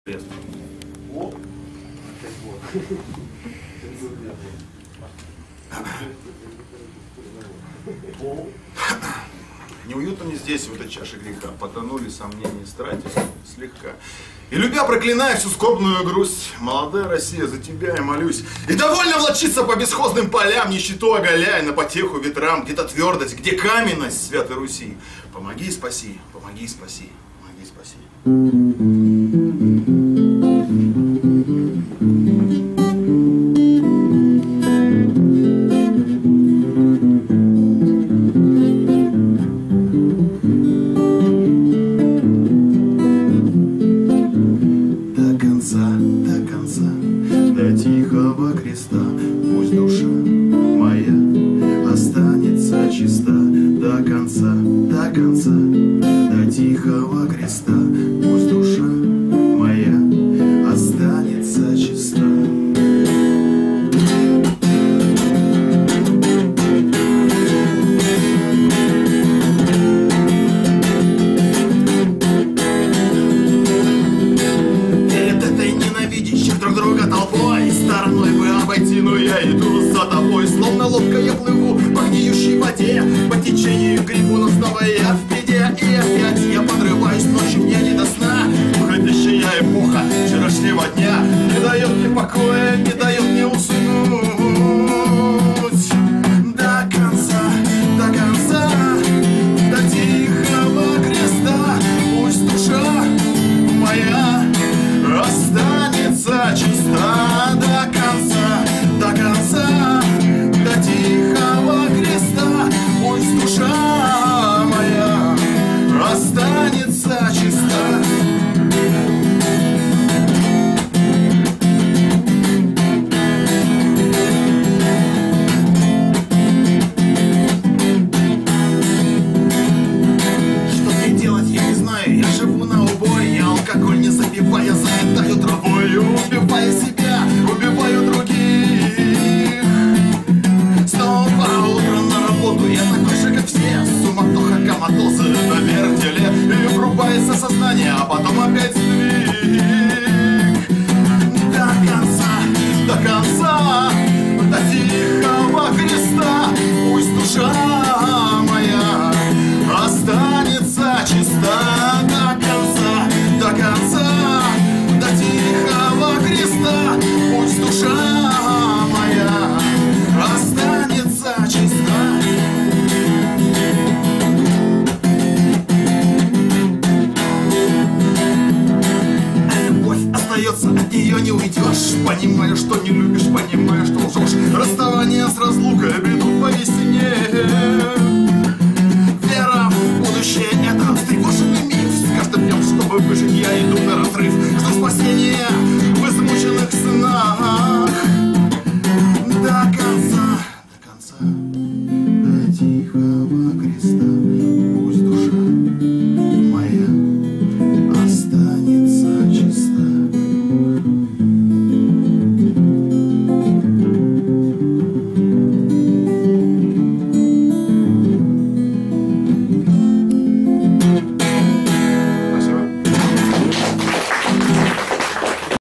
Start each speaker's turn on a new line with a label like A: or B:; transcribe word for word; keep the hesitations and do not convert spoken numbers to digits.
A: О!
B: Неуютно мне здесь, в этой чаше греха, потонули сомнения и страсти слегка. И любя, проклиная всю скорбную грусть, молодая Россия, за тебя я молюсь. И довольно влачиться по бесхозным полям, нищету оголяя на потеху ветрам, где-то твердость, где каменность Святой Руси. Помоги и спаси, помоги и спаси, помоги и спаси. До конца, до тихого креста, пусть душа моя останется чиста. До конца, до конца, до тихого креста, пусть душа моя останется чиста. Друг друга толпой стороной бы обойти, но я иду за тобой. Словно лодка я плыву по гниющей воде, по течению грибу, но снова я в беде. И опять я подрываюсь, ночью мне не до сна. Уходящая эпоха вчерашнего дня не дает мне покоя, не дает мне уснуть. До конца, до конца, до тихого креста, пусть душа моя останется чиста. До конца, до конца, до тихого креста, пусть душа моя останется чиста. Что мне делать, я не знаю, я живу на убой, я алкоголь не запивая, заметаю травою, убивая себя, убиваю других. Снова утро на работу, я такой же, как все, суматоха, коматозы на вертеле, и врубается сознание, а потом опять сдвиг. До конца, до конца, до тихого креста, пусть душа моя останется чиста. До конца, до конца, до тихого креста, пусть душа моя останется чиста. А любовь остается, от нее не уйдешь. Понимаю, что не любишь, понимаю, что лжешь. Расставание с разлукой бредут по весне. Вера в будущее — это встревоженный миф. С каждым днем, чтобы выжить, я иду на разрыв. Жду спасения в измученных снах. До конца, до конца, до тихого креста.